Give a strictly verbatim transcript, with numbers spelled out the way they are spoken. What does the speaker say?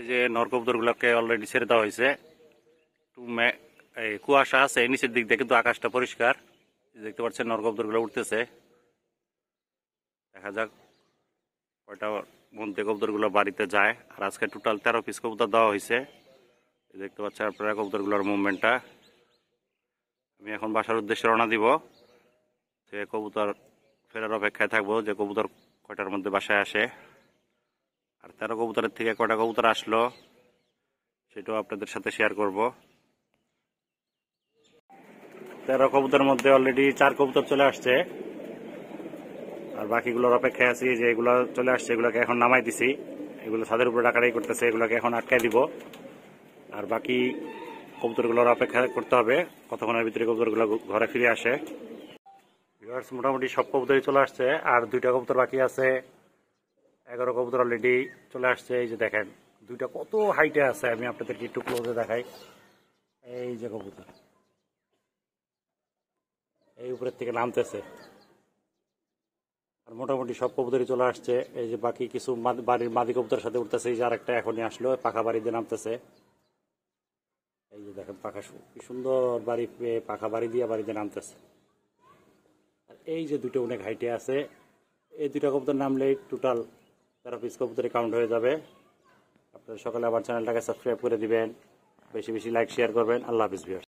যে নরকবুতরগুলোকে অলরেডি ছেড়ে দেওয়া হয়েছে। একটু কুয়াশা আছে নিচের দিক দিয়ে, কিন্তু আকাশটা পরিষ্কার। দেখতে পাচ্ছেন নরকবুতরগুলো উঠতেছে। দেখা যাক কয়টা মধ্যে কবুতরগুলো বাড়িতে যায়। আর আজকে টোটাল তেরো পিস কবুতর দেওয়া হয়েছে। দেখতে পাচ্ছেন আপনারা কবুতরগুলোর মুভমেন্টটা। আমি এখন বাসার উদ্দেশ্যে রওনা দিব। সে কবুতর ফেরার অপেক্ষায় থাকবো যে কবুতর কয়টার মধ্যে বাসায় আসে। আর তেরো কবুতরের থেকে কয়টা কবুতর আসলো সেটাও আপনাদের সাথে শেয়ার করব। তেরো কবুতরের মধ্যে অলরেডি চার কবুতর চলে আসছে। আর বাকিগুলোর অপেক্ষায় আছি যে এগুলো চলে আসছে, এগুলোকে এখন নামাই দিছি। এগুলো ছাদের উপরে ডাকাডাকি করতেছে, এগুলোকে এখন আটকাই দিব। আর বাকি কবুতরগুলোর অপেক্ষা করতে হবে কতক্ষণের ভিতরে কবুতরগুলো ঘরে ফিরে আসে। মোটামুটি সব কবুতরই চলে আসছে, আর দুইটা কবুতর বাকি আছে। এগারো কবুতর অলরেডি চলে আসছে। এই যে দেখেন দুইটা কত হাইটে আছে, আমি আপনাদেরকে একটু ক্লোজে দেখাই। এই যে কবুতর এই উপরের থেকে নামতেছে। আর মোটামুটি সব কবুতরই চলে আসছে। এই যে বাকি কিছু বাড়ির মাদি কবুতরের সাথে উঠতেছে। এই যে আরেকটা এখনই আসলো, পাখা বাড়িতে নামতেছে। এই যে দেখেন পাখা কি সুন্দর বাড়ি পেয়ে পাখা বাড়ি দিয়ে বাড়িতে নামতেছে। আর এই যে দুটো অনেক হাইটে আছে, এই দুটো কবুতর নামলেই টোটাল তেরো পিস কবুতরে কাউন্ট হয়ে যাবে। আপনারা সকালে আমার চ্যানেলটাকে সাবস্ক্রাইব করে দিবেন, বেশি বেশি লাইক শেয়ার করবেন। আল্লাহ হাফিজ ভিউয়ার্স।